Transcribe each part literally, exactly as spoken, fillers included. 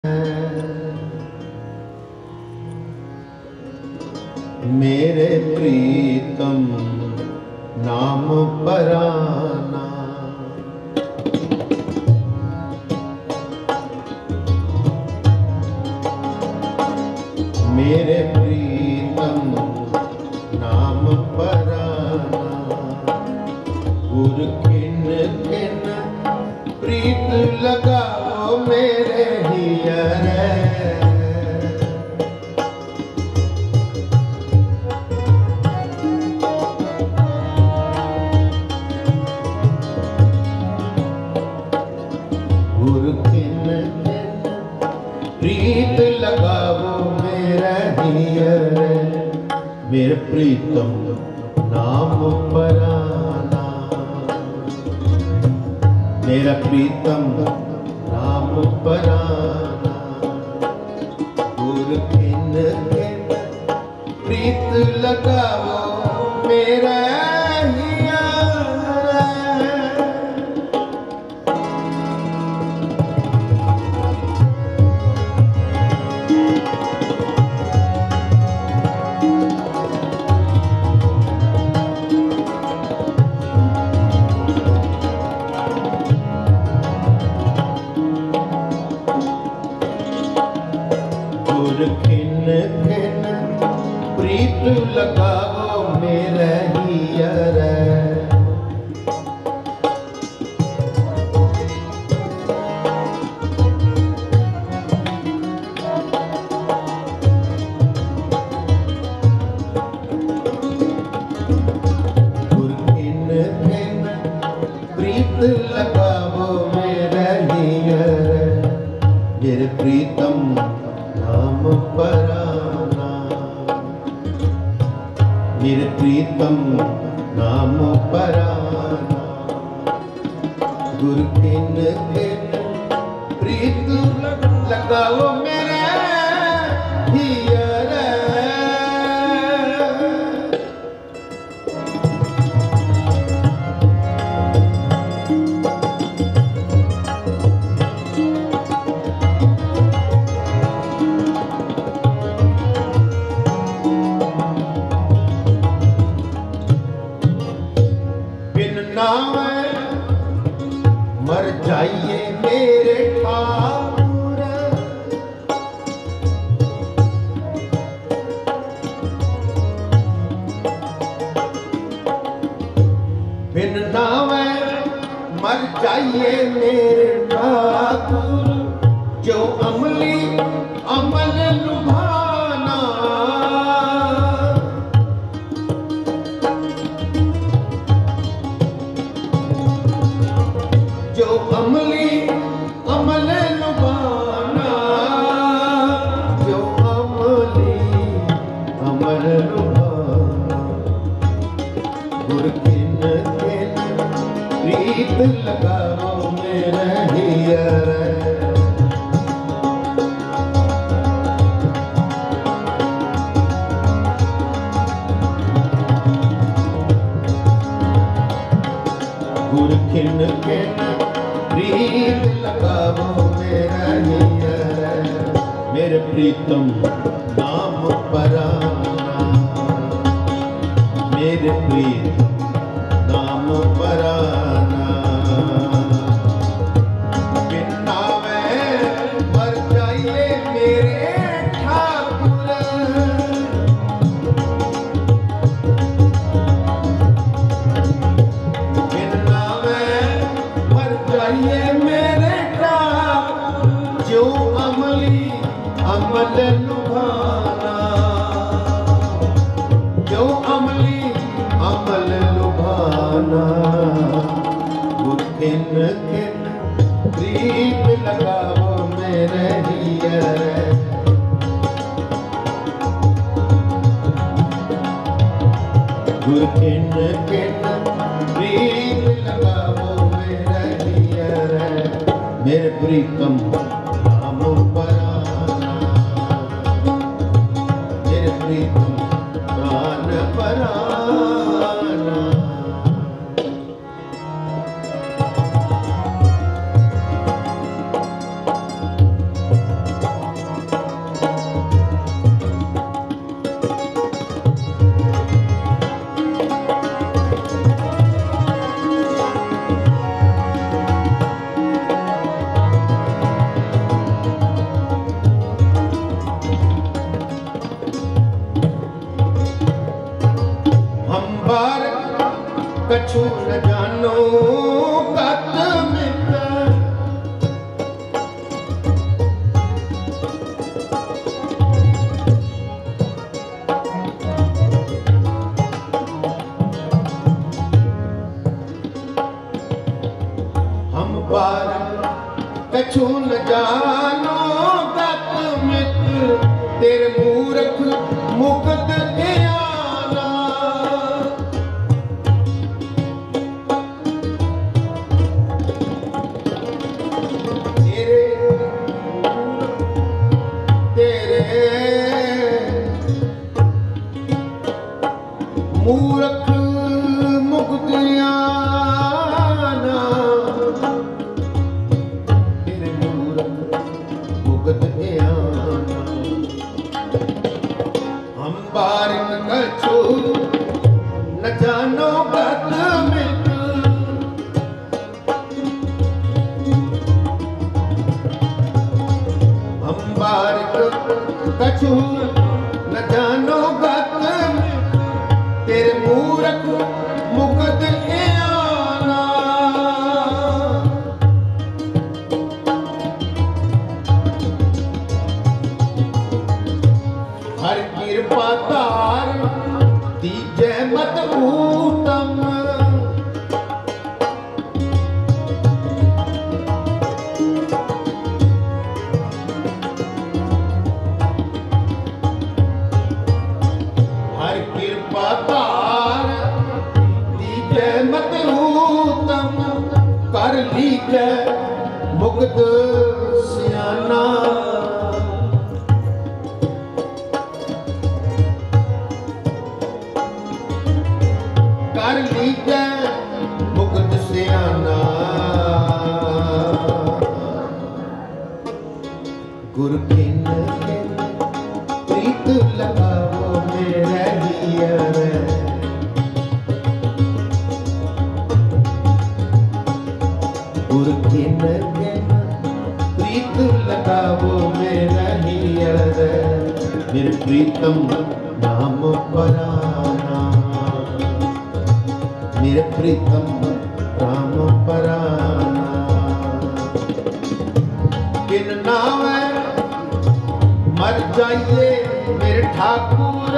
मेरे प्रीतम नाम पराना, मेरे प्रीतम नाम पराना। गुर किन किन प्रीत लगाओ मेरे हियरे। प्रीत लगावो मेरा हियरे, मेरे प्रीतम नाम पराना, मेरा प्रीतम नाम पराना। गुर किन किन प्रीत लगावो मेरा खिन खिन प्रीत लगाओ मेरे हियरे। गुर खिन खिन प्रीत लगाओ मेरे हियरे, मेरे प्रीतम नाम पराना, मेरे प्रीतम नाम पराना। गुर किन किन प्रीत लगाओ मेरे हियरे। नावे मर जाइए मेरे ठाकुर, बिन नावे मर जाइए मेरे ठाकुर। जो अमली अमल लुभाना, जो अमली अमल लुभाना, जो अमली अमल लुभाना। गुर किन किन प्रीत लगाओ मेरे हियरे। गुर किन किन प्रीत लगावो मेरा हियरे, मेरे प्रीतम नाम पराना, मेरे प्रीत नाम पराना। बिन नावे मर जाइए मेरे ठाकुर, बिन नावे मर जाइए मेरे ठाकुर। जो अमली अमल लुभाना, जो अमली अमल लुभाना। गुर किन किन प्रीत लगाओ मेरे हियरे। गुर किन किन प्रीत लगाओ मेरे हियरे, मेरे प्रीतम नाम पराना, मेरे प्रीतम प्राण पराना। कछु न जानो गत तेरे मूरख मुकद आना। हर कृपा तार दीजै मत ऊतम। हर कृपा तार दीजै मत ऊतम। कर लीजै मुग्ध सियाना। कर लीजै मुग्ध सियाना। गुर किन किन प्रीत लगावो मेरे हियर। गुर किन किन प्रीत लगावो मेरे हियर। मेरे प्रीतम नाम पराना। मेरे प्रीतम राम पराना। किन नावे मर जाइए मेरे ठाकुर।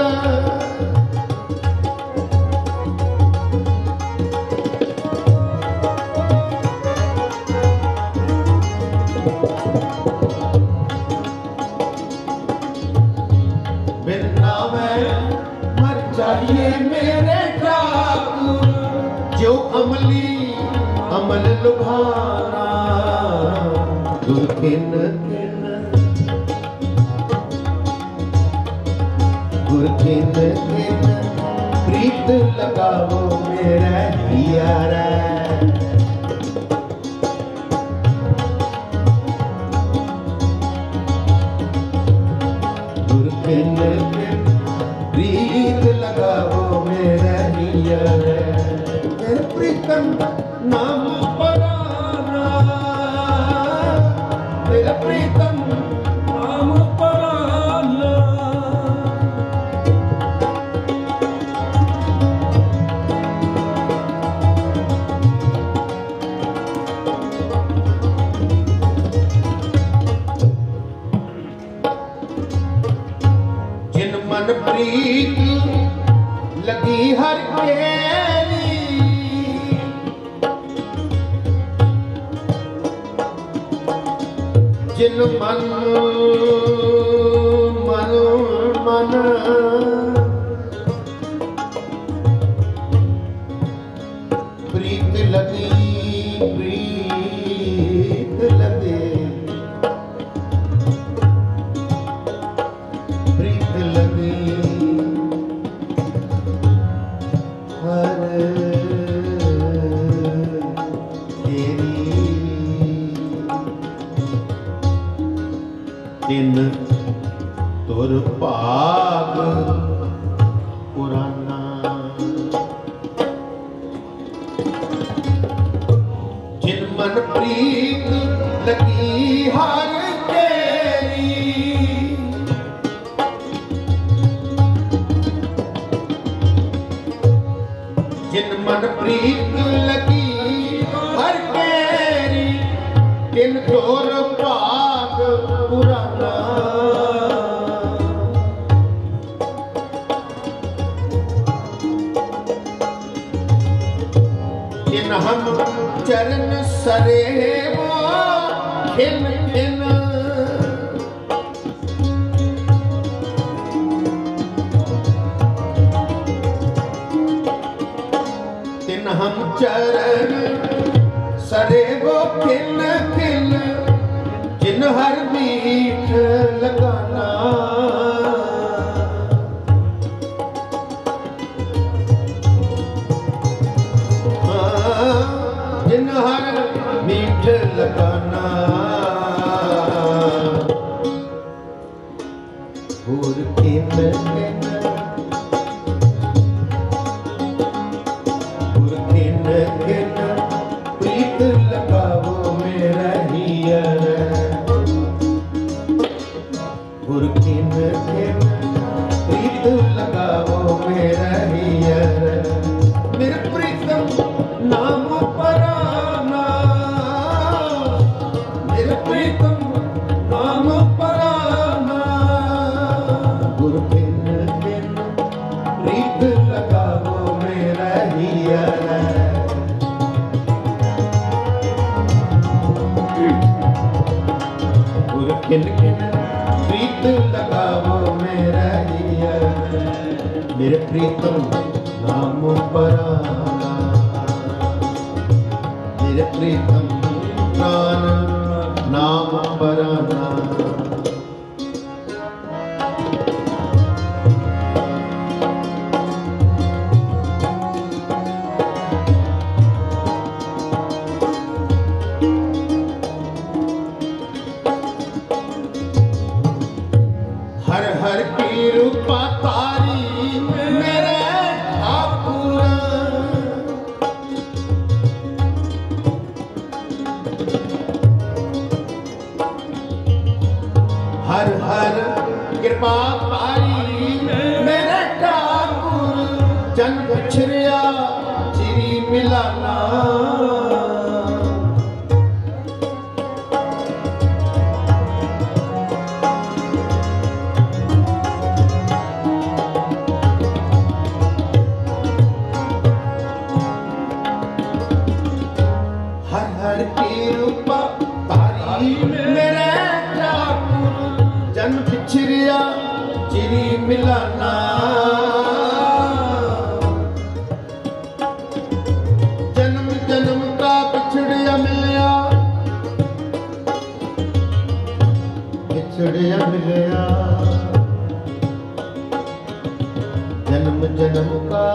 बिन नावे मर जाइए मेरे ठाकुर। जो अमली अमल लुभाना। गुर किन किन गुर किन किन प्रीत लगावो मेरा हियारा। गुर किन किन प्रीत लगावो मेरा हियारा। मेरे प्रीतम नाम पराना। मेरा प्रीतम नाम पराना। जिन मन प्रीत लगी हर केरी। जिन मन मन मन प्रीत लगी प्रीत लगे। प्रीत लगी हर तिन तुर भाग पुराना। जिन मन प्रीत लगी हर तेरी। जिन मन प्रीत लगी हर तेरी। तिन तुर भाग पुराना। जिन हम चरण सरेवो खिन खिन। तिन हम चरण सरेवो खिन खिन। जिन हर मीठ लगाना। जिन हर मीठ लगाना। और किन किन और किन किन प्रीत लगावो मेरा हियर। गुर किन किन प्रीत लगावो मेरा हियर मेरे प्रीतम नाम पराना मेरे प्रीतम नाम पराना गुर किन किन प्रीत लगावो मेरा हियर गुर किन किन प्रीत लगावो मेरा हियर मेरे प्रीतम नाम पराना मेरे प्रीतम प्राण नाम पराना हर हर की रूपा तारी मेरे ठाकुर हर हर कृपा तारी मेरे ठाकुर जन बिछड़िया चिरी मिलाना हर की रूपा तारी मेरे ठाकुर जन बिछड़िया चिरी मिलाना जन्म जन्म का बिछड़िया मिलया बिछड़िया मिलया जन्म जन्म का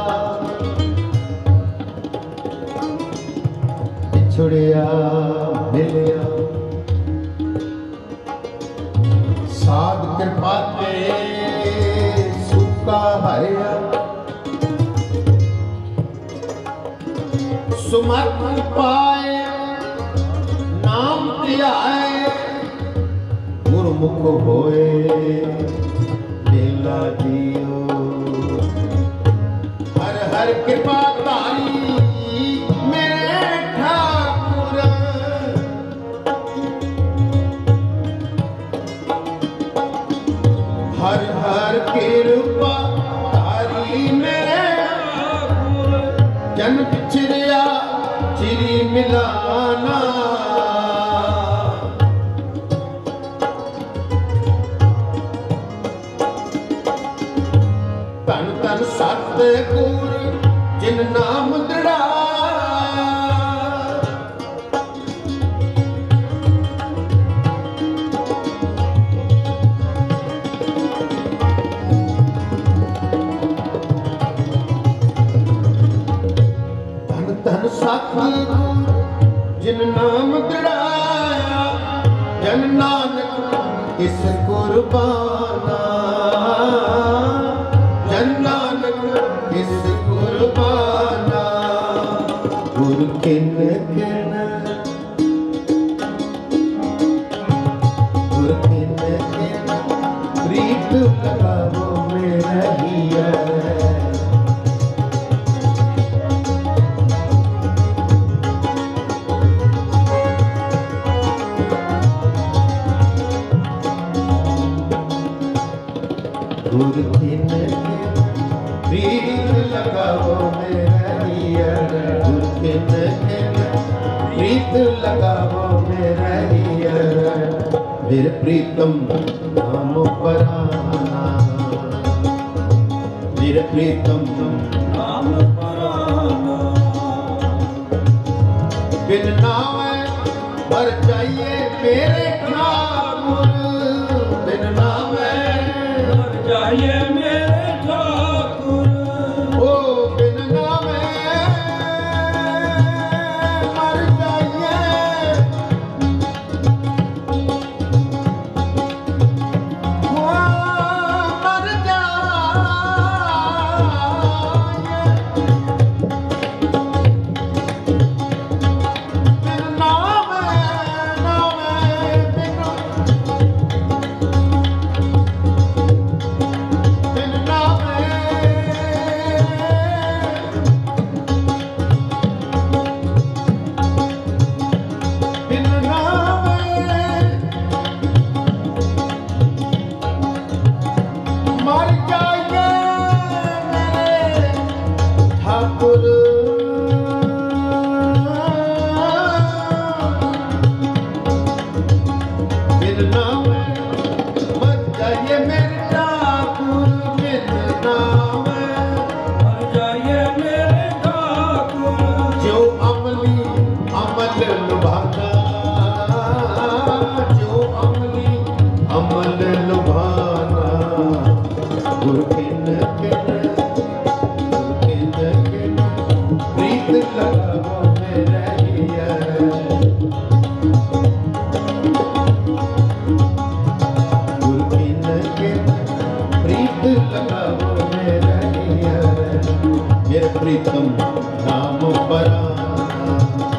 छुड़िया मिलिया साध कृपा ते सुखा हरिया सुमत पाए नाम ध्याए गुरमुख होए लीला दियो हर हर कृपा तारी हर हर कृपा तारी मेरे जन बिछड़िया चिरी मिलाना तन तन सतगुर जिन नाम दृढ़ाया धन सतगुर जिन नाम दृढ़ाया जन नानक इस कुर्बाना जन नानक इस कुर्बाना गुर किन किन गुर किन किन प्रीत लगावो मेरा हियर गुर किन प्रीत लगावो मेरा हियर गुर किन किन प्रीत लगावो मेरा हियर मेरे प्रीतम नाम पराना मेरे प्रीतम नाम पराना बिन नावे मर जाइए मेरे ठाकुर बिन नावे जाइए मेरे ठाकुर ओ बिन नामे मर जाइए ओ मर जाइए बिन नामे नामे बिन अमल लुभाना गुर किन किन किन किन प्रीत लगावो मेरे हिया गुर किन किन प्रीत लगावो मेरे हिया मेरे प्रीतम नाम पराना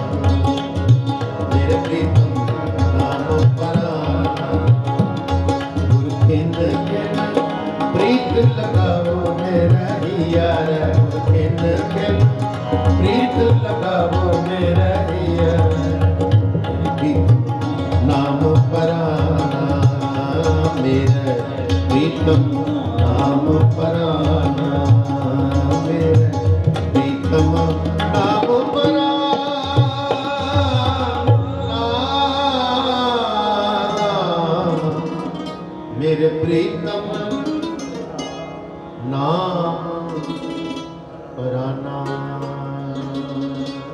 मेरे प्रीतम नाम पराना गुर किन किन प्रीत लगावो मेरा हिया गुर किन किन प्रीत लगावो मेरा हिया नाम पराना मेरा प्रीतम नाम पराना मेरा प्रीतम नाम पराना मेरे प्रीतम नाम पराना।